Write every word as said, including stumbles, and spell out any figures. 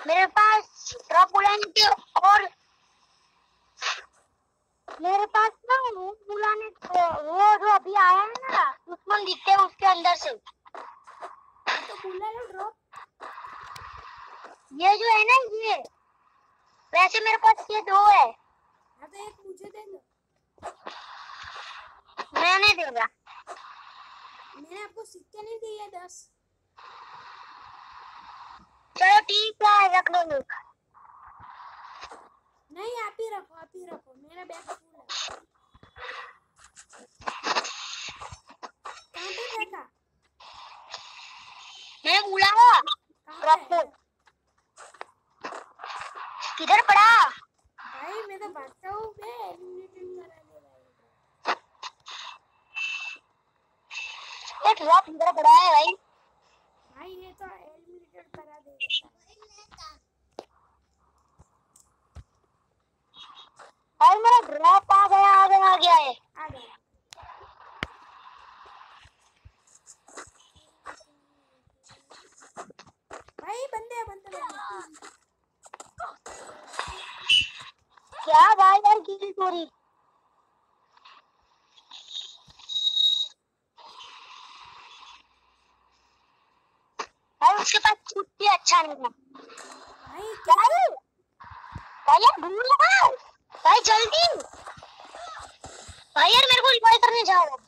मेरे पास ड्रॉप बुलाने के और मेरे पास ना वो बुलाने वो जो अभी आया है ना दुश्मन दिखते हैं उसके अंदर से तो बुला लो ड्रॉप। ये जो है ना ये वैसे मेरे पास ये दो है। हाँ तो एक मुझे दे दो। मैं नहीं दूंगा। मैंने आपको सिक्के नहीं दिए दस। चलो ठीक है रख लो लोग। नहीं आप ही रखो आप ही रखो मेरा बैग फुल है। कहाँ पे फेंका? मैंने बुलाया ड्रॉप को। किधर पड़ा? भाई मैं तो भागता हूँ बे एलिमिनेटेड करा दे भाई। ये ड्रॉप किधर पड़ा है भाई? भाई ये तो एलिमिनेटेड करा देगा। भाई मेरा ड्रॉप आ गया आ गया आ गया है। आ गया। भाई बंदे बंदे बंदे। क्या भाई यार किसी चोरी भाई उसके पास कुछ भी अच्छा नहीं है। भाई भाई भाई यार भूल लगा भाई जल्दी भाई यार मेरे को रिवाइव करने जाओ।